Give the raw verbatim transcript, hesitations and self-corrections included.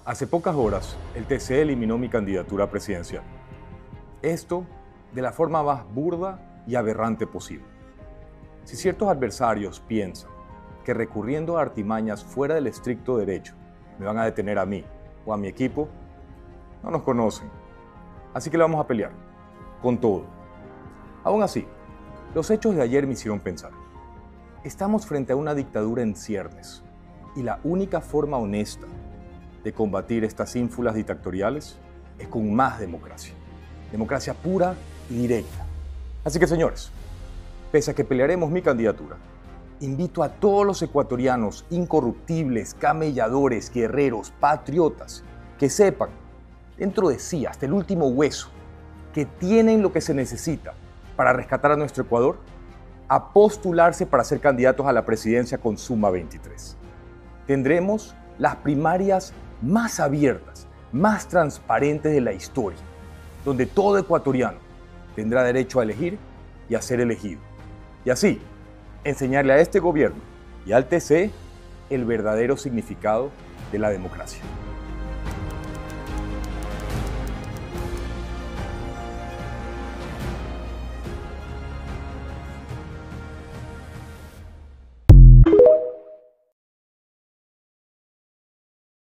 Hace pocas horas, el T C eliminó mi candidatura presidencial. Esto de la forma más burda y aberrante posible. Si ciertos adversarios piensan que recurriendo a artimañas fuera del estricto derecho me van a detener a mí o a mi equipo, no nos conocen. Así que le vamos a pelear, con todo. Aún así, los hechos de ayer me hicieron pensar. Estamos frente a una dictadura en ciernes y la única forma honesta de combatir estas ínfulas dictatoriales es con más democracia. Democracia pura y directa. Así que, señores, pese a que pelearemos mi candidatura, invito a todos los ecuatorianos incorruptibles, camelladores, guerreros, patriotas, que sepan, dentro de sí, hasta el último hueso, que tienen lo que se necesita para rescatar a nuestro Ecuador, a postularse para ser candidatos a la presidencia con Suma veintitrés. Tendremos las primarias más abiertas, más transparentes de la historia, donde todo ecuatoriano tendrá derecho a elegir y a ser elegido. Y así, enseñarle a este gobierno y al T C el verdadero significado de la democracia.